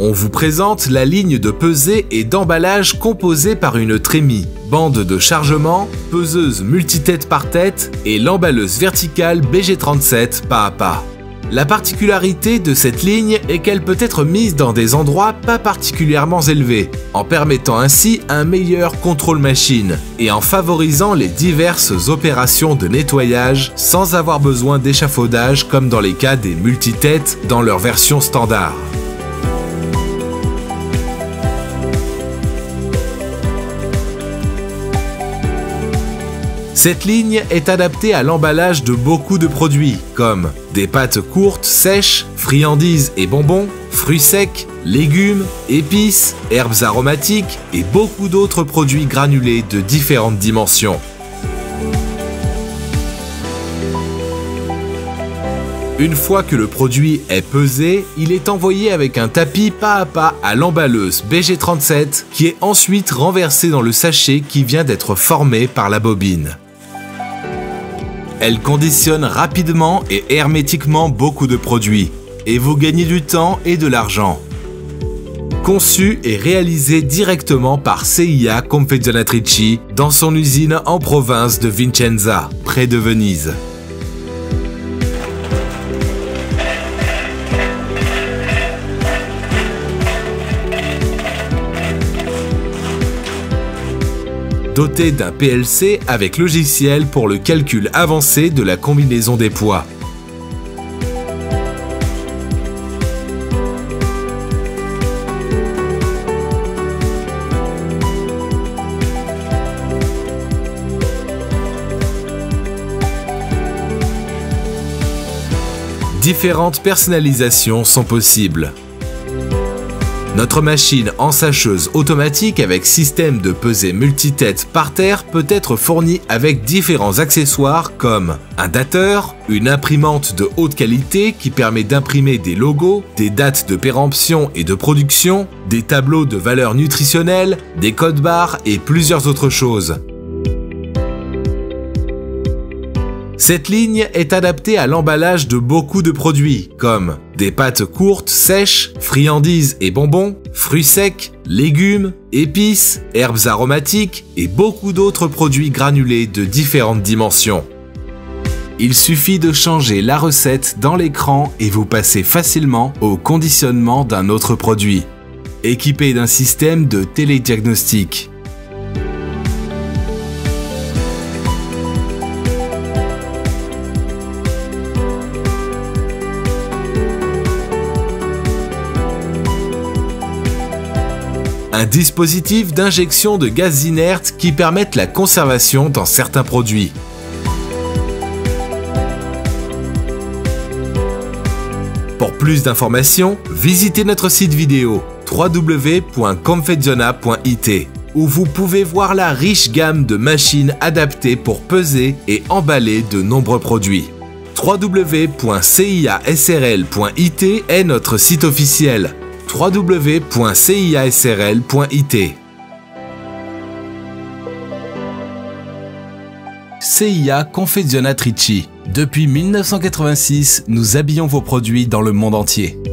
On vous présente la ligne de pesée et d'emballage composée par une trémie, bande de chargement, peseuse multitête par tête et l'emballeuse verticale BG37 pas à pas. La particularité de cette ligne est qu'elle peut être mise dans des endroits pas particulièrement élevés, en permettant ainsi un meilleur contrôle machine et en favorisant les diverses opérations de nettoyage sans avoir besoin d'échafaudage comme dans les cas des multitêtes dans leur version standard. Cette ligne est adaptée à l'emballage de beaucoup de produits, comme des pâtes courtes, sèches, friandises et bonbons, fruits secs, légumes, épices, herbes aromatiques et beaucoup d'autres produits granulés de différentes dimensions. Une fois que le produit est pesé, il est envoyé avec un tapis pas à pas à l'emballeuse BG37 qui est ensuite renversée dans le sachet qui vient d'être formé par la bobine. Elle conditionne rapidement et hermétiquement beaucoup de produits et vous gagnez du temps et de l'argent. Conçu et réalisé directement par CIA Confezionatrici dans son usine en province de Vicenza, près de Venise. Doté d'un PLC avec logiciel pour le calcul avancé de la combinaison des poids. Différentes personnalisations sont possibles. Notre machine ensacheuse automatique avec système de pesée multitête par terre peut être fournie avec différents accessoires comme un dateur, une imprimante de haute qualité qui permet d'imprimer des logos, des dates de péremption et de production, des tableaux de valeurs nutritionnelles, des codes barres et plusieurs autres choses. Cette ligne est adaptée à l'emballage de beaucoup de produits, comme des pâtes courtes, sèches, friandises et bonbons, fruits secs, légumes, épices, herbes aromatiques et beaucoup d'autres produits granulés de différentes dimensions. Il suffit de changer la recette dans l'écran et vous passez facilement au conditionnement d'un autre produit, équipé d'un système de télédiagnostic. Un dispositif d'injection de gaz inerte qui permettent la conservation dans certains produits. Pour plus d'informations, visitez notre site vidéo www.confeziona.it où vous pouvez voir la riche gamme de machines adaptées pour peser et emballer de nombreux produits. www.ciasrl.it est notre site officiel. www.ciasrl.it. CIA Confezionatrici. Depuis 1986, nous habillons vos produits dans le monde entier.